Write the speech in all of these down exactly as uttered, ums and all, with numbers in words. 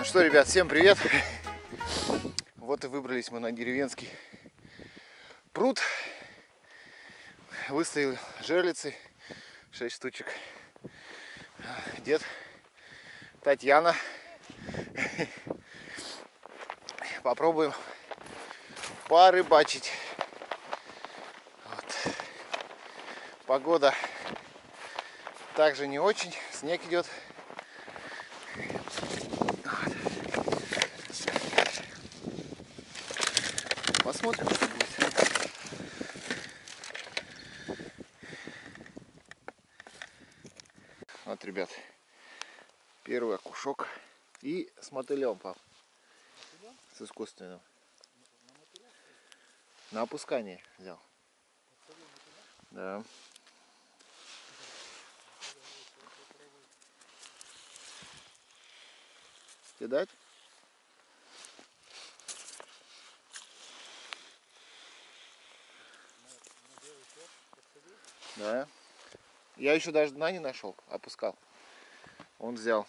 Что, ребят, всем привет! Вот и выбрались мы на деревенский пруд. Выставил жерлицы, шесть штучек. Дед, Татьяна. Попробуем порыбачить. Вот. Погода также не очень, снег идет. Посмотрим, что будет. Вот, ребят, первый окушок. И с мотылем, пап. С искусственным. На опускание взял. Да. Кидать? Да. Я еще даже дна не нашел, опускал. Он взял.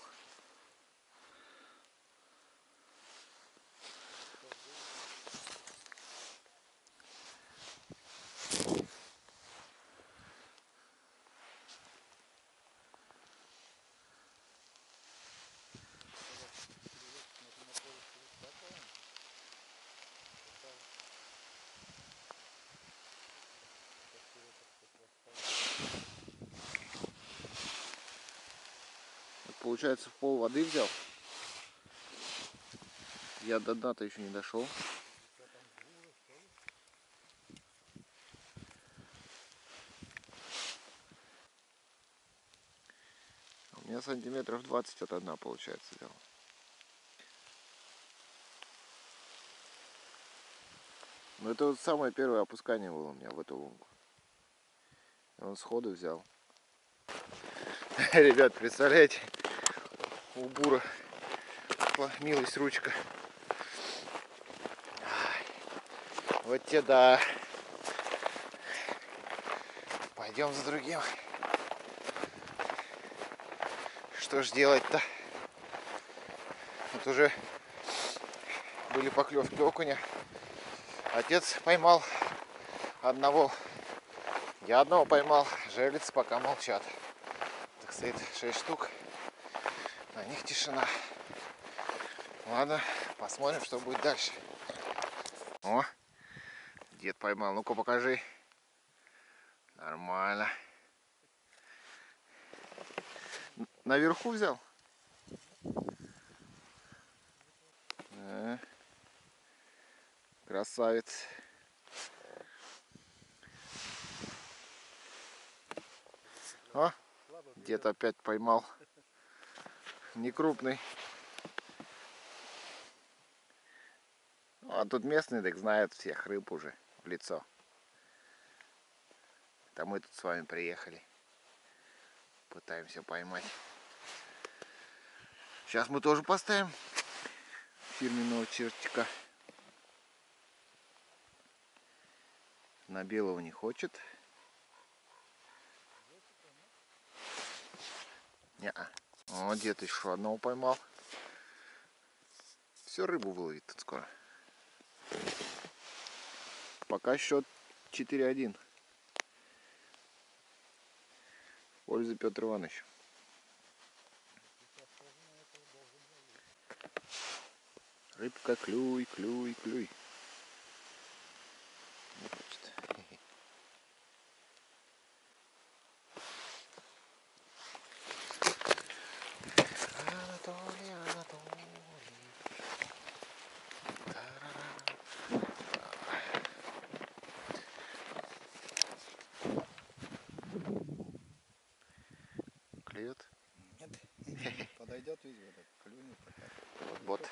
Получается, в пол воды взял. Я до дна-то еще не дошел. У меня сантиметров двадцать от дна, получается, взял. Но это вот самое первое опускание было у меня в эту лунку. Он сходу взял. Ребят, представляете, у бура милость ручка. Вот те да. Пойдем за другим. Что ж делать-то? Вот уже были поклевки окуня. Отец поймал одного. Я одного поймал. Жерлицы пока молчат. Так стоит шесть штук. На них тишина. Ладно, посмотрим, что будет дальше. О, дед поймал. Ну-ка покажи. Нормально. Наверху взял? А, красавец. О, дед опять поймал. Не крупный. А тут местные так знают всех рыб уже в лицо. Это мы тут с вами приехали. Пытаемся поймать. Сейчас мы тоже поставим фирменного чертика. На белого не хочет. Не-а. О, дед еще одного поймал. Все, рыбу выловит тут скоро. Пока счет четыре один. В пользу Петра Ивановича. Рыбка, клюй, клюй, клюй. Не хочет. Анатолий, Анатолий. Клюет? Нет. Подойдет, видишь, вот так клюнет. Вот.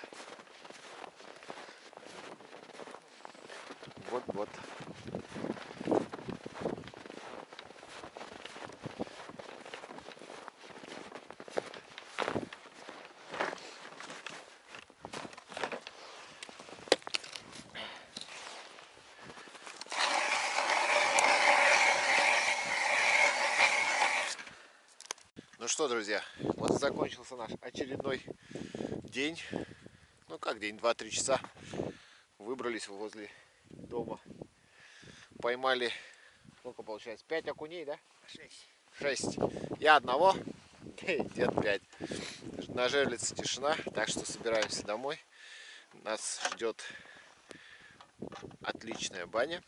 Вот-вот. Ну что, друзья, вот закончился наш очередной день, ну как день, два-три часа, выбрались возле дома. Поймали, сколько получается, пять окуней, да? Шесть. Шесть. Я одного, дед пять. На жерлице тишина, так что собираемся домой. Нас ждет отличная баня.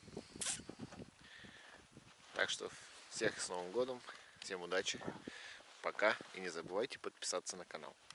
Так что всех с Новым годом, всем удачи, пока и не забывайте подписаться на канал.